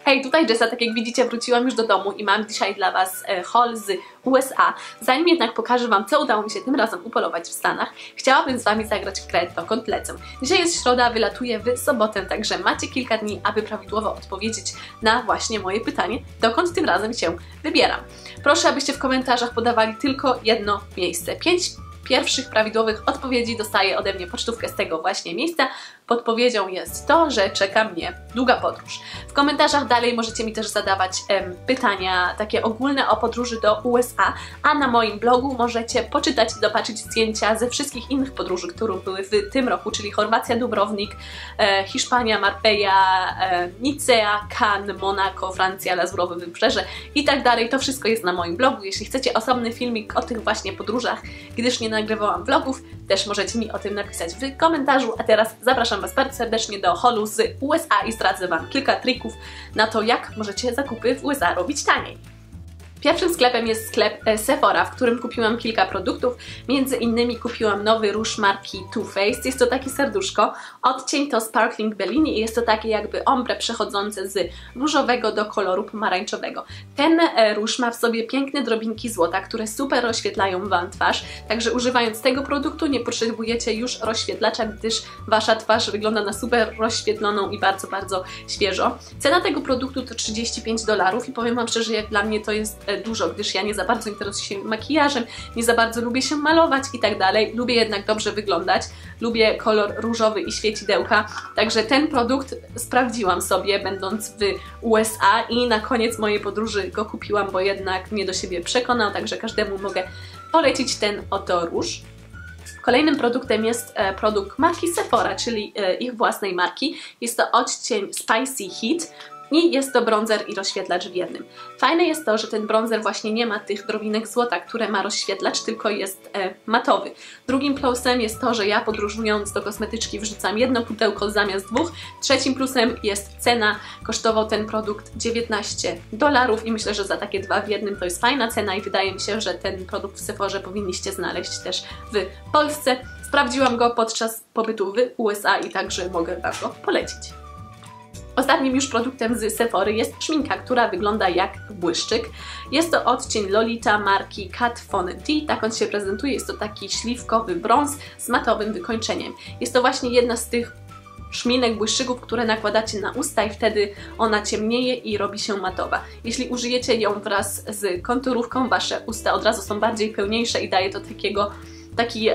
Hej, tutaj Jessa, tak jak widzicie, wróciłam już do domu i mam dzisiaj dla Was haul z USA. Zanim jednak pokażę Wam, co udało mi się tym razem upolować w Stanach, chciałabym z Wami zagrać w grę Dokąd lecę. Dzisiaj jest środa, wylatuję w sobotę, także macie kilka dni, aby prawidłowo odpowiedzieć na właśnie moje pytanie, dokąd tym razem się wybieram. Proszę, abyście w komentarzach podawali tylko jedno miejsce. 5 pierwszych prawidłowych odpowiedzi dostaje ode mnie pocztówkę z tego właśnie miejsca. Podpowiedzią jest to, że czeka mnie długa podróż. W komentarzach dalej możecie mi też zadawać pytania takie ogólne o podróży do USA, a na moim blogu możecie poczytać i zobaczyć zdjęcia ze wszystkich innych podróży, które były w tym roku, czyli Chorwacja, Dubrovnik, Hiszpania, Marbella, Nicea, Cannes, Monako, Francja, Lazurowe Wybrzeże i tak dalej. To wszystko jest na moim blogu. Jeśli chcecie osobny filmik o tych właśnie podróżach, gdyż nie nagrywałam vlogów, też możecie mi o tym napisać w komentarzu, a teraz zapraszam Was bardzo serdecznie do haulu z USA i zdradzę Wam kilka trików na to, jak możecie zakupy w USA robić taniej. Pierwszym sklepem jest sklep Sephora, w którym kupiłam kilka produktów. Między innymi kupiłam nowy róż marki Too Faced. Jest to takie serduszko. Odcień to Sparkling Bellini i jest to takie jakby ombre przechodzące z różowego do koloru pomarańczowego. Ten róż ma w sobie piękne drobinki złota, które super rozświetlają Wam twarz. Także używając tego produktu nie potrzebujecie już rozświetlacza, gdyż Wasza twarz wygląda na super rozświetloną i bardzo, bardzo świeżo. Cena tego produktu to $35 i powiem Wam szczerze, jak dla mnie to jest dużo, gdyż ja nie za bardzo interesuję się makijażem, nie za bardzo lubię się malować i tak dalej. Lubię jednak dobrze wyglądać, lubię kolor różowy i świecidełka, także ten produkt sprawdziłam sobie będąc w USA i na koniec mojej podróży go kupiłam, bo jednak mnie do siebie przekonał, także każdemu mogę polecić ten oto róż. Kolejnym produktem jest produkt marki Sephora, czyli ich własnej marki. Jest to odcień Spicy Heat. I jest to bronzer i rozświetlacz w jednym. Fajne jest to, że ten bronzer właśnie nie ma tych drobinek złota, które ma rozświetlacz, tylko jest matowy. Drugim plusem jest to, że ja podróżując do kosmetyczki wrzucam jedno pudełko zamiast dwóch. Trzecim plusem jest cena. Kosztował ten produkt $19 i myślę, że za takie dwa w jednym to jest fajna cena i wydaje mi się, że ten produkt w Sephorze powinniście znaleźć też w Polsce. Sprawdziłam go podczas pobytu w USA i także mogę Wam go polecić. Ostatnim już produktem z Sephory jest szminka, która wygląda jak błyszczyk. Jest to odcień Lolita marki Kat Von D. Tak on się prezentuje. Jest to taki śliwkowy brąz z matowym wykończeniem. Jest to właśnie jedna z tych szminek, błyszczyków, które nakładacie na usta i wtedy ona ciemnieje i robi się matowa. Jeśli użyjecie ją wraz z konturówką, Wasze usta od razu są bardziej pełniejsze i daje to taki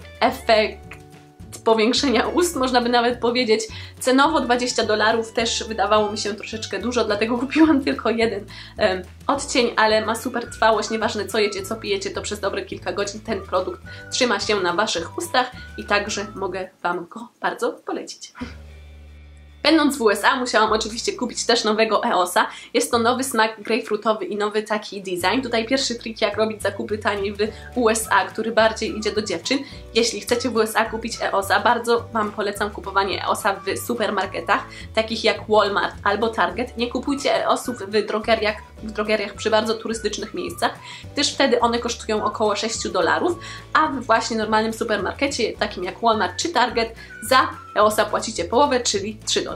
efekt powiększenia ust, można by nawet powiedzieć. Cenowo $20 też wydawało mi się troszeczkę dużo, dlatego kupiłam tylko jeden odcień, ale ma super trwałość, nieważne co jecie, co pijecie, to przez dobre kilka godzin ten produkt trzyma się na Waszych ustach i także mogę Wam go bardzo polecić. Będąc w USA musiałam oczywiście kupić też nowego EOS-a. Jest to nowy smak grejpfrutowy i nowy taki design. Tutaj pierwszy trik, jak robić zakupy taniej w USA, który bardziej idzie do dziewczyn. Jeśli chcecie w USA kupić EOS-a, bardzo Wam polecam kupowanie EOS-a w supermarketach, takich jak Walmart albo Target. Nie kupujcie EOS-ów w drogeriach przy bardzo turystycznych miejscach, gdyż wtedy one kosztują około $6, a w właśnie normalnym supermarkecie, takim jak Walmart czy Target, za EOS-a płacicie połowę, czyli $3.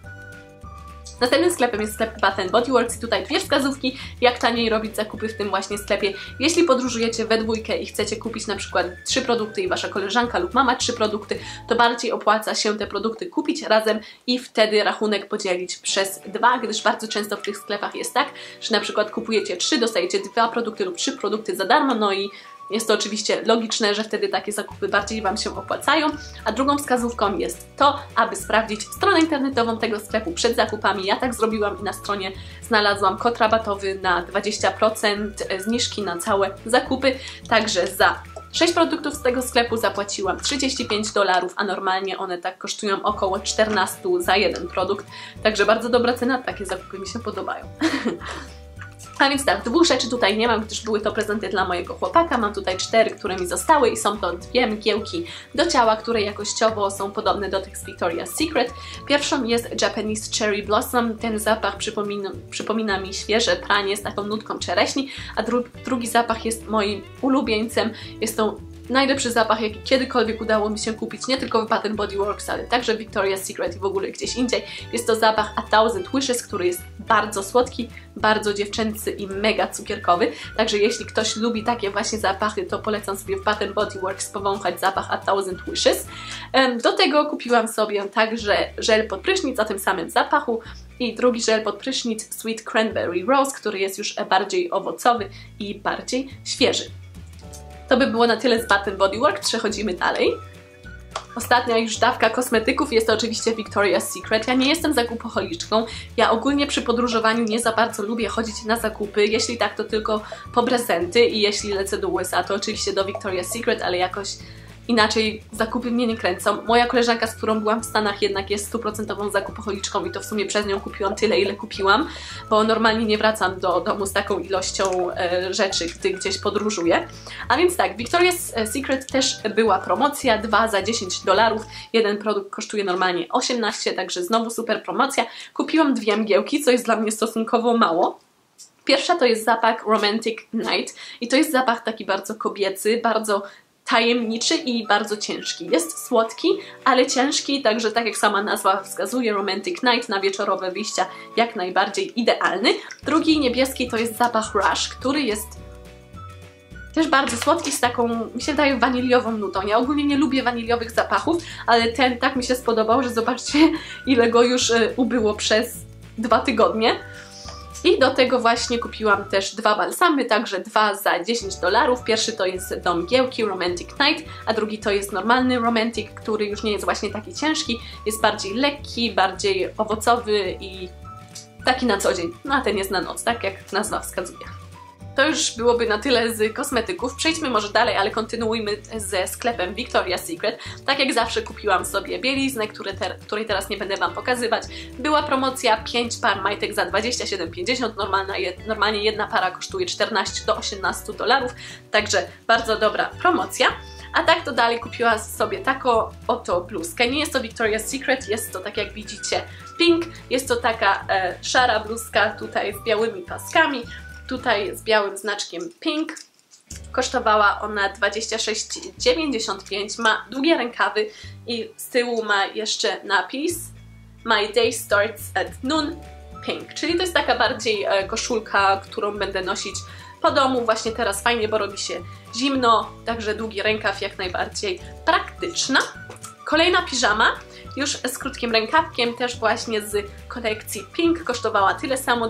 Następnym sklepem jest sklep Bath & Body Works i tutaj dwie wskazówki, jak taniej robić zakupy w tym właśnie sklepie. Jeśli podróżujecie we dwójkę i chcecie kupić na przykład 3 produkty i Wasza koleżanka lub mama 3 produkty, to bardziej opłaca się te produkty kupić razem i wtedy rachunek podzielić przez 2, gdyż bardzo często w tych sklepach jest tak, że na przykład kupujecie 3, dostajecie 2 produkty lub 3 produkty za darmo, no i jest to oczywiście logiczne, że wtedy takie zakupy bardziej Wam się opłacają, a drugą wskazówką jest to, aby sprawdzić stronę internetową tego sklepu przed zakupami. Ja tak zrobiłam i na stronie znalazłam kod rabatowy na 20% zniżki na całe zakupy, także za 6 produktów z tego sklepu zapłaciłam $35, a normalnie one tak kosztują około 14 za jeden produkt, także bardzo dobra cena, takie zakupy mi się podobają. A więc tak, 2 rzeczy tutaj nie mam, gdyż były to prezenty dla mojego chłopaka. Mam tutaj 4, które mi zostały i są to 2 mgiełki do ciała, które jakościowo są podobne do tych z Victoria's Secret. Pierwszą jest Japanese Cherry Blossom. Ten zapach przypomina mi świeże pranie z taką nutką czereśni, a drugi zapach jest moim ulubieńcem. Jest to najlepszy zapach, jaki kiedykolwiek udało mi się kupić, nie tylko w Bath & Body Works, ale także w Victoria's Secret i w ogóle gdzieś indziej. Jest to zapach A Thousand Wishes, który jest bardzo słodki, bardzo dziewczęcy i mega cukierkowy. Także jeśli ktoś lubi takie właśnie zapachy, to polecam sobie w Bath & Body Works powąchać zapach A Thousand Wishes. Do tego kupiłam sobie także żel pod prysznic o tym samym zapachu i drugi żel pod prysznic Sweet Cranberry Rose, który jest już bardziej owocowy i bardziej świeży. To by było na tyle z Bath & Body Works, przechodzimy dalej. Ostatnia już dawka kosmetyków jest to oczywiście Victoria's Secret. Ja nie jestem zakupoholiczką. Ja ogólnie przy podróżowaniu nie za bardzo lubię chodzić na zakupy. Jeśli tak, to tylko po prezenty i jeśli lecę do USA, to oczywiście do Victoria's Secret, ale jakoś inaczej zakupy mnie nie kręcą. Moja koleżanka, z którą byłam w Stanach, jednak jest 100% zakupoholiczką i to w sumie przez nią kupiłam tyle, ile kupiłam, bo normalnie nie wracam do domu z taką ilością rzeczy, gdy gdzieś podróżuję. A więc tak, Victoria's Secret też była promocja, 2 za $10. Jeden produkt kosztuje normalnie 18, także znowu super promocja. Kupiłam 2 mgiełki, co jest dla mnie stosunkowo mało. Pierwsza to jest zapach Romantic Night i to jest zapach taki bardzo kobiecy, bardzo tajemniczy i bardzo ciężki. Jest słodki, ale ciężki, także tak jak sama nazwa wskazuje, Romantic Night, na wieczorowe wyjścia jak najbardziej idealny. Drugi niebieski to jest zapach Rush, który jest też bardzo słodki, z taką, mi się wydaje, waniliową nutą. Ja ogólnie nie lubię waniliowych zapachów, ale ten tak mi się spodobał, że zobaczcie, ile go już ubyło przez 2 tygodnie. I do tego właśnie kupiłam też 2 balsamy, także 2 za $10. Pierwszy to jest do mgiełki Romantic Night, a drugi to jest normalny Romantic, który już nie jest właśnie taki ciężki, jest bardziej lekki, bardziej owocowy i taki na co dzień. No a ten jest na noc, tak jak nazwa wskazuje. To już byłoby na tyle z kosmetyków. Przejdźmy może dalej, ale kontynuujmy ze sklepem Victoria's Secret. Tak jak zawsze kupiłam sobie bieliznę, której teraz nie będę Wam pokazywać. Była promocja 5 par majtek za $27,50. Normalnie jedna para kosztuje $14 do $18, także bardzo dobra promocja. A tak to dalej kupiłam sobie taką oto bluzkę. Nie jest to Victoria's Secret, jest to, tak jak widzicie, pink. Jest to taka szara bluzka tutaj z białymi paskami. Tutaj z białym znaczkiem Pink. Kosztowała ona $26,95. Ma długie rękawy i z tyłu ma jeszcze napis My day starts at noon, pink. Czyli to jest taka bardziej koszulka, którą będę nosić po domu. Właśnie teraz fajnie, bo robi się zimno, także długi rękaw jak najbardziej praktyczna. Kolejna piżama, już z krótkim rękawkiem, też właśnie z kolekcji Pink. Kosztowała tyle samo,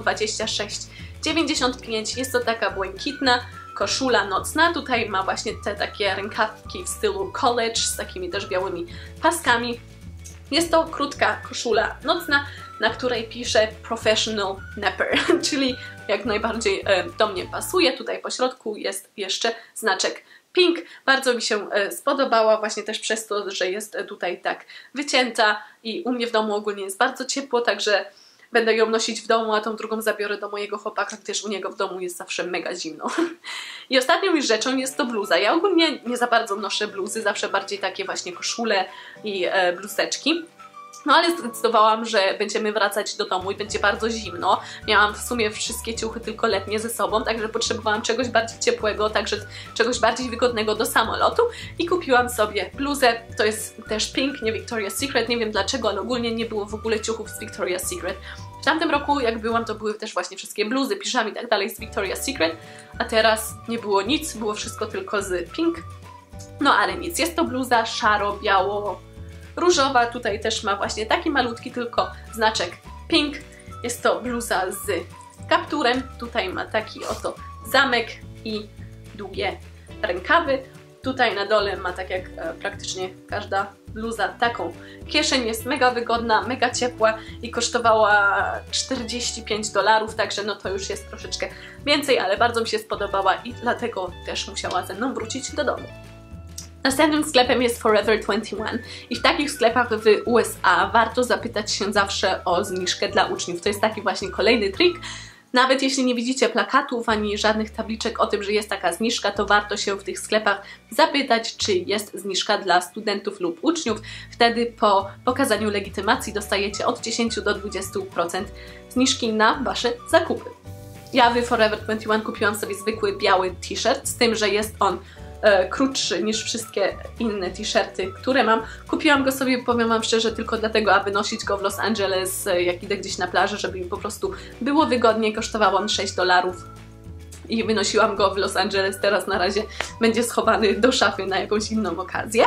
$26,95. Jest to taka błękitna koszula nocna. Tutaj ma właśnie te takie rękawki w stylu college z takimi też białymi paskami. Jest to krótka koszula nocna, na której pisze Professional Napper, czyli jak najbardziej do mnie pasuje. Tutaj po środku jest jeszcze znaczek Pink. Bardzo mi się spodobała właśnie też przez to, że jest tutaj tak wycięta i u mnie w domu ogólnie jest bardzo ciepło, także będę ją nosić w domu, a tą drugą zabiorę do mojego chłopaka, gdyż u niego w domu jest zawsze mega zimno. I ostatnią już rzeczą jest to bluza. Ja ogólnie nie za bardzo noszę bluzy, zawsze bardziej takie właśnie koszule i bluzeczki. No ale zdecydowałam, że będziemy wracać do domu i będzie bardzo zimno. Miałam w sumie wszystkie ciuchy tylko letnie ze sobą, także potrzebowałam czegoś bardziej ciepłego, także czegoś bardziej wygodnego do samolotu i kupiłam sobie bluzę. To jest też Pink, nie Victoria's Secret. Nie wiem dlaczego, ale ogólnie nie było w ogóle ciuchów z Victoria's Secret. W tamtym roku, jak byłam, to były też właśnie wszystkie bluzy, piżamy i tak dalej z Victoria's Secret, a teraz nie było nic, było wszystko tylko z Pink. No ale nic, jest to bluza szaro-biało różowa, tutaj też ma właśnie taki malutki tylko znaczek Pink. Jest to bluza z kapturem, tutaj ma taki oto zamek i długie rękawy. Tutaj na dole ma, tak jak praktycznie każda bluza, taką kieszeń. Jest mega wygodna, mega ciepła i kosztowała $45, także no to już jest troszeczkę więcej, ale bardzo mi się spodobała i dlatego też musiała ze mną wrócić do domu. Następnym sklepem jest Forever 21 i w takich sklepach w USA warto zapytać się zawsze o zniżkę dla uczniów. To jest taki właśnie kolejny trik. Nawet jeśli nie widzicie plakatów ani żadnych tabliczek o tym, że jest taka zniżka, to warto się w tych sklepach zapytać, czy jest zniżka dla studentów lub uczniów. Wtedy po pokazaniu legitymacji dostajecie od 10 do 20% zniżki na Wasze zakupy. Ja w Forever 21 kupiłam sobie zwykły biały t-shirt, z tym, że jest on krótszy niż wszystkie inne t-shirty, które mam. Kupiłam go sobie, powiem wam szczerze, tylko dlatego, aby nosić go w Los Angeles, jak idę gdzieś na plażę, żeby mi po prostu było wygodnie. Kosztował on $6 i wynosiłam go w Los Angeles. Teraz na razie będzie schowany do szafy na jakąś inną okazję.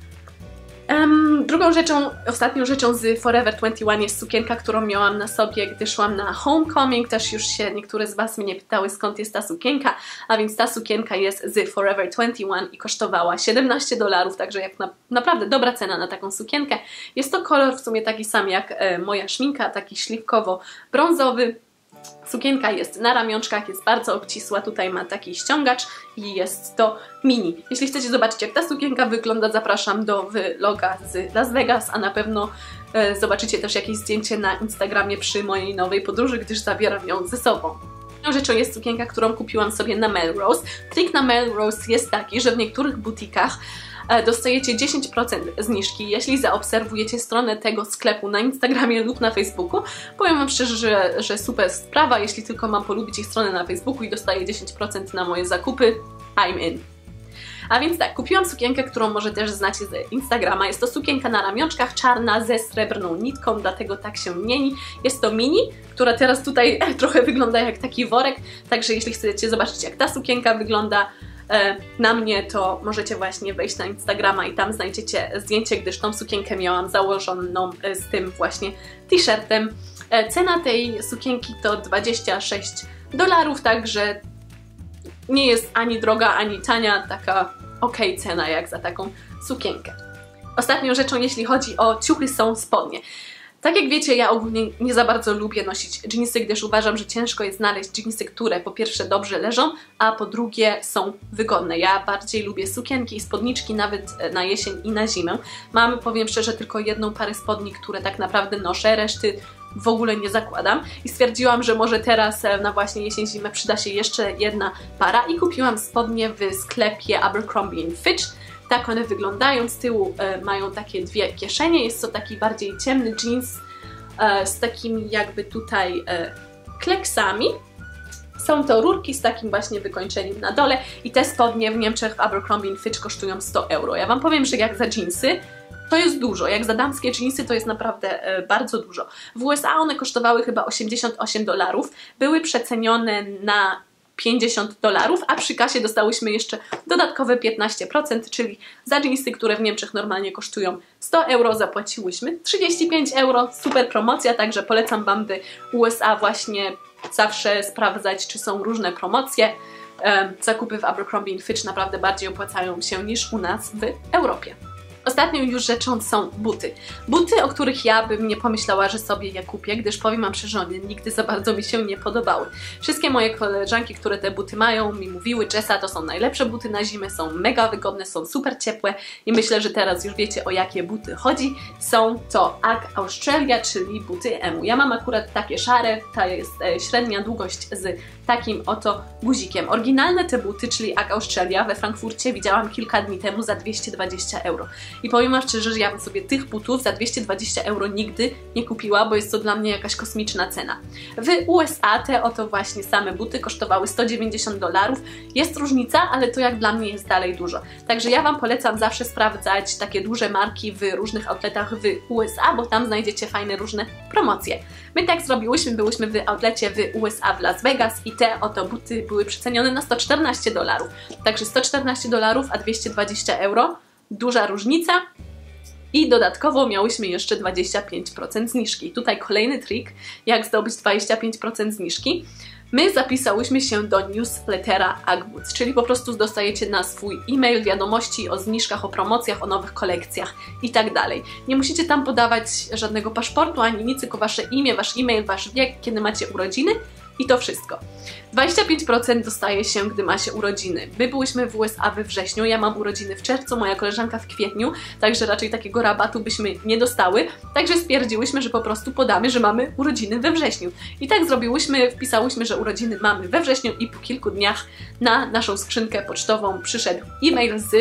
Drugą rzeczą, ostatnią rzeczą z Forever 21 jest sukienka, którą miałam na sobie, gdy szłam na homecoming. Też już się niektóre z was mnie pytały, skąd jest ta sukienka, a więc ta sukienka jest z Forever 21 i kosztowała $17, także jak naprawdę dobra cena na taką sukienkę. Jest to kolor w sumie taki sam jak moja szminka, taki śliwkowo-brązowy. Sukienka jest na ramionczkach, jest bardzo obcisła, tutaj ma taki ściągacz i jest to mini. Jeśli chcecie zobaczyć, jak ta sukienka wygląda, zapraszam do vloga z Las Vegas, a na pewno zobaczycie też jakieś zdjęcie na Instagramie przy mojej nowej podróży, gdyż zabieram ją ze sobą. Kolejną rzeczą jest sukienka, którą kupiłam sobie na Melrose. Trik na Melrose jest taki, że w niektórych butikach dostajecie 10% zniżki, jeśli zaobserwujecie stronę tego sklepu na Instagramie lub na Facebooku. Powiem wam szczerze, że super sprawa, jeśli tylko mam polubić ich stronę na Facebooku i dostaję 10% na moje zakupy, I'm in. A więc tak, kupiłam sukienkę, którą może też znacie z Instagrama. Jest to sukienka na ramionczkach, czarna ze srebrną nitką, dlatego tak się mieni. Jest to mini, która teraz tutaj trochę wygląda jak taki worek, także jeśli chcecie zobaczyć, jak ta sukienka wygląda na mnie, to możecie właśnie wejść na Instagrama i tam znajdziecie zdjęcie, gdyż tą sukienkę miałam założoną z tym właśnie t-shirtem. Cena tej sukienki to $26, także nie jest ani droga, ani tania, taka okej cena jak za taką sukienkę. Ostatnią rzeczą, jeśli chodzi o ciuchy, są spodnie. Tak jak wiecie, ja ogólnie nie za bardzo lubię nosić dżinsy, gdyż uważam, że ciężko jest znaleźć dżinsy, które po pierwsze dobrze leżą, a po drugie są wygodne. Ja bardziej lubię sukienki i spódniczki, nawet na jesień i na zimę. Mam, powiem szczerze, tylko jedną parę spodni, które tak naprawdę noszę, reszty w ogóle nie zakładam i stwierdziłam, że może teraz na właśnie jesień-zimę przyda się jeszcze jedna para i kupiłam spodnie w sklepie Abercrombie & Fitch. Tak one wyglądają, z tyłu mają takie dwie kieszenie, jest to taki bardziej ciemny jeans z takimi jakby tutaj kleksami. Są to rurki z takim właśnie wykończeniem na dole i te spodnie w Niemczech w Abercrombie & Fitch kosztują €100. Ja wam powiem, że jak za jeansy to jest dużo, jak za damskie jeansy to jest naprawdę bardzo dużo. W USA one kosztowały chyba $88, były przecenione na $50, a przy kasie dostałyśmy jeszcze dodatkowe 15%, czyli za jeansy, które w Niemczech normalnie kosztują €100, zapłaciłyśmy €35. Super promocja, także polecam wam w USA właśnie zawsze sprawdzać, czy są różne promocje. Zakupy w Abercrombie & Fitch naprawdę bardziej opłacają się niż u nas w Europie. Ostatnią już rzeczą są buty. Buty, o których ja bym nie pomyślała, że sobie je kupię, gdyż powiem wam szczerze, one nigdy za bardzo mi się nie podobały. Wszystkie moje koleżanki, które te buty mają, mi mówiły, Jessa, to są najlepsze buty na zimę, są mega wygodne, są super ciepłe i myślę, że teraz już wiecie, o jakie buty chodzi. Są to UGG Australia, czyli buty Emu. Ja mam akurat takie szare, ta jest średnia długość z takim oto guzikiem. Oryginalne te buty, czyli UGG Australia, we Frankfurcie widziałam kilka dni temu za €220. I powiem wam szczerze, że ja bym sobie tych butów za €220 nigdy nie kupiła, bo jest to dla mnie jakaś kosmiczna cena. W USA te oto właśnie same buty kosztowały $190. Jest różnica, ale to jak dla mnie jest dalej dużo. Także ja wam polecam zawsze sprawdzać takie duże marki w różnych outletach w USA, bo tam znajdziecie fajne różne promocje. My tak zrobiłyśmy, byłyśmy w outlecie w USA w Las Vegas i te oto buty były przecenione na $114. Także $114, a €220. Duża różnica i dodatkowo miałyśmy jeszcze 25% zniżki. Tutaj kolejny trik, jak zdobyć 25% zniżki. My zapisałyśmy się do newslettera UGG Boots, czyli po prostu dostajecie na swój e-mail wiadomości o zniżkach, o promocjach, o nowych kolekcjach i tak dalej. Nie musicie tam podawać żadnego paszportu ani nic, tylko wasze imię, wasz e-mail, wasz wiek, kiedy macie urodziny i to wszystko. 25% dostaje się, gdy ma się urodziny. My byłyśmy w USA we wrześniu, ja mam urodziny w czerwcu, moja koleżanka w kwietniu, także raczej takiego rabatu byśmy nie dostały, także stwierdziłyśmy, że po prostu podamy, że mamy urodziny we wrześniu. I tak zrobiłyśmy, wpisałyśmy, że urodziny mamy we wrześniu i po kilku dniach na naszą skrzynkę pocztową przyszedł e-mail z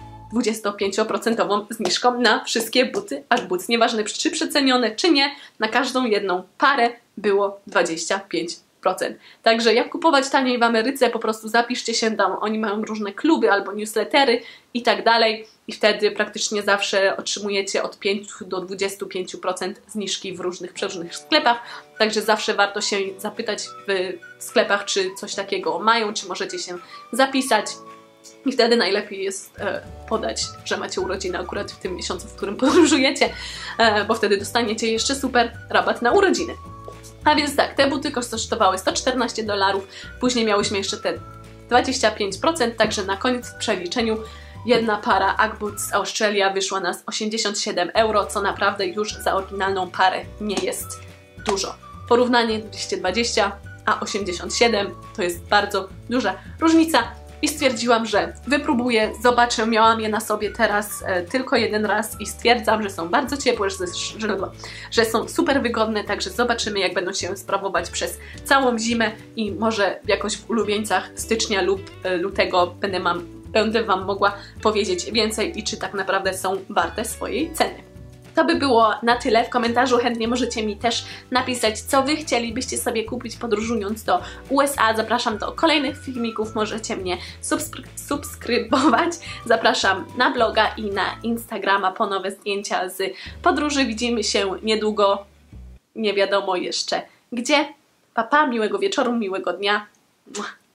25% zniżką na wszystkie buty UGG Boots. Nieważne czy przecenione, czy nie, na każdą jedną parę było 25%. Także jak kupować taniej w Ameryce, po prostu zapiszcie się tam, oni mają różne kluby albo newslettery i tak dalej i wtedy praktycznie zawsze otrzymujecie od 5 do 25% zniżki w przeróżnych sklepach, także zawsze warto się zapytać w sklepach, czy coś takiego mają, czy możecie się zapisać. I wtedy najlepiej jest podać, że macie urodziny akurat w tym miesiącu, w którym podróżujecie, bo wtedy dostaniecie jeszcze super rabat na urodziny. A więc tak, te buty kosztowały $114, później miałyśmy jeszcze te 25%, także na koniec w przeliczeniu jedna para Ugg Boots z Australia wyszła nas 87 euro, co naprawdę już za oryginalną parę nie jest dużo. Porównanie 220 a 87 to jest bardzo duża różnica. I stwierdziłam, że wypróbuję, zobaczę, miałam je na sobie teraz tylko jeden raz i stwierdzam, że są bardzo ciepłe, że są super wygodne, także zobaczymy, jak będą się sprawować przez całą zimę i może jakoś w ulubieńcach stycznia lub lutego będę Wam mogła powiedzieć więcej i czy tak naprawdę są warte swojej ceny. To by było na tyle. W komentarzu chętnie możecie mi też napisać, co Wy chcielibyście sobie kupić podróżując do USA. Zapraszam do kolejnych filmików, możecie mnie subskrybować. Zapraszam na bloga i na Instagrama po nowe zdjęcia z podróży. Widzimy się niedługo, nie wiadomo jeszcze gdzie. Pa, pa, miłego wieczoru, miłego dnia.